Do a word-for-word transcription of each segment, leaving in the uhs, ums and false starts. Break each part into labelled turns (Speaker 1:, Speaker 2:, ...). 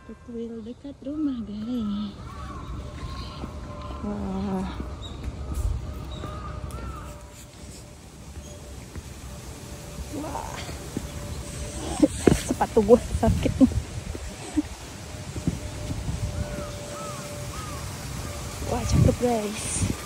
Speaker 1: Kuil dekat rumah, guys. Wah. Wah. Sepatu gue sakit. Wah, cakep, guys.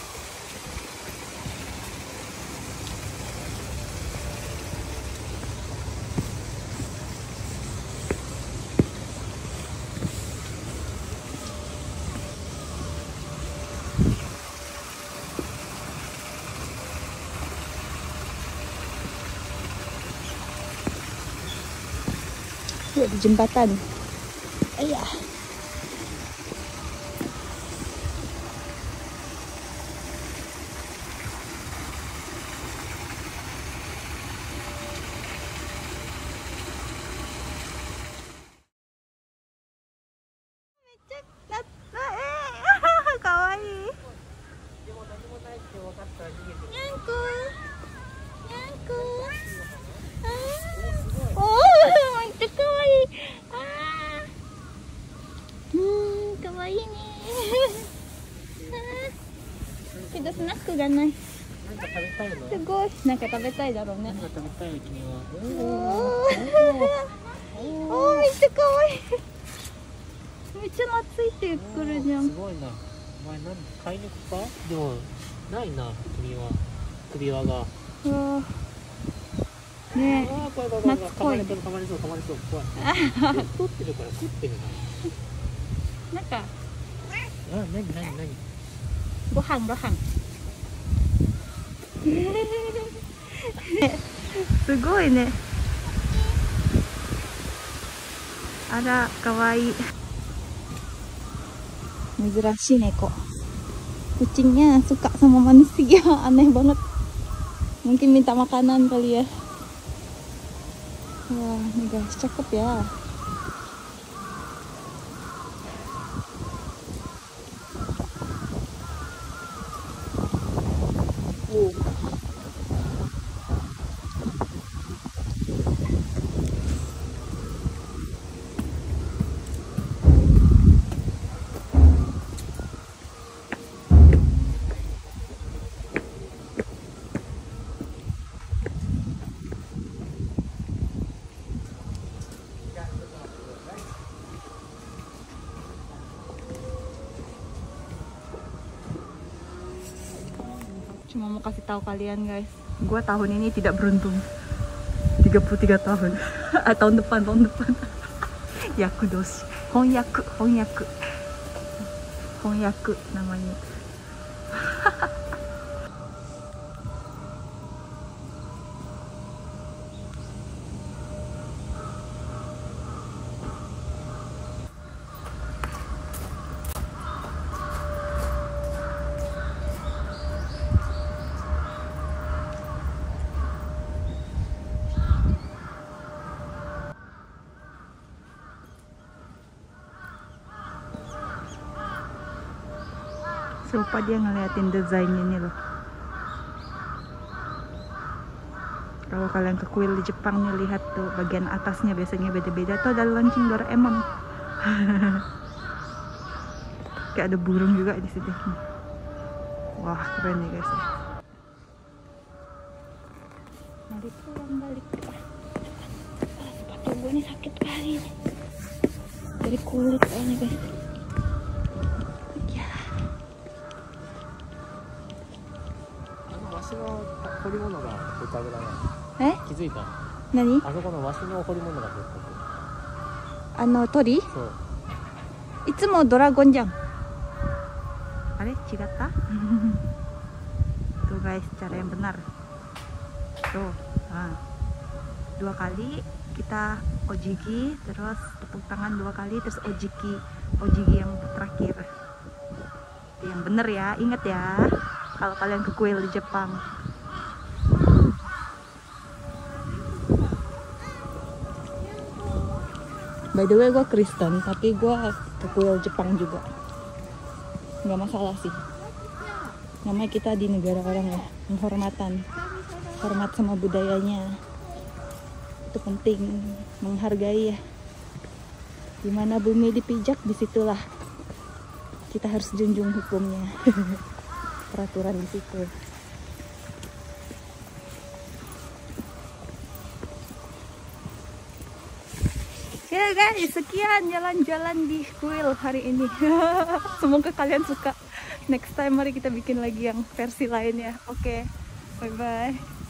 Speaker 1: Yuk, di jembatan. Ayah. Kawaii. Nyangku. Nyangku.けどスナックがない。なんか食べたいの？すごい。なんか食べたいだろうね。なんか食べたい君は。おー。おー、めっちゃ可愛い。めっちゃ懐いてくるじゃん。
Speaker 2: すごいな。お前何飼い猫か？でもないな君は。首輪が。
Speaker 1: うわ。ねえ。
Speaker 2: ああ、怖い怖い怖い。噛まれそう噛まれそう噛まれそう怖い。太ってるから食ってるな。
Speaker 1: なんか。
Speaker 2: あ、なになになに。
Speaker 1: ご飯ご飯。すごいね。あら、かわいい。珍しい猫. Kucingnya suka sama manusia, aneh banget. Mungkin minta makanan kali ya. Wah, ini guys, cakep ya. Uh. Cuma mau kasih tahu kalian guys, gue tahun ini tidak beruntung. tiga puluh tiga tahun. Ah, tahun depan, tahun depan. Yaku doshi. Honyaku, honyaku. Honyaku namanya. Lupa dia ngeliatin desainnya ini loh. Kalau kalian ke kuil di Jepang nih, lihat tuh bagian atasnya biasanya beda-beda. Tuh ada launching Doraemon. Kayak ada burung juga di situ. Wah, keren nih guys. Mari pulang balik. Ah, sepatu gue nih sakit kali nih. Dari kulit soalnya guys. Eh?
Speaker 2: 気づいた？
Speaker 1: 何？
Speaker 2: あそこのワシの彫り物が彫ってる。
Speaker 1: あの鳥？
Speaker 2: そう。
Speaker 1: いつもドラゴンじゃん。あれ？違った？ Tuh guys, cara yang benar. Tuh, nah. Dua kali kita ojiki, terus tepuk tangan dua kali, terus ojiki, ojiki yang terakhir. Yang bener ya, ingat ya. Kalau kalian ke kuil di Jepang. By the way, gue Kristen, tapi gue ke kuil Jepang juga. Nggak masalah sih. Namanya kita di negara orang ya, penghormatan. Hormat sama budayanya. Itu penting, menghargai ya. Dimana bumi dipijak, disitulah kita harus junjung hukumnya. Peraturan di situ. Ya guys, sekian jalan-jalan di kuil hari ini. Semoga kalian suka. Next time mari kita bikin lagi yang versi lainnya. Oke, okay. Bye-bye.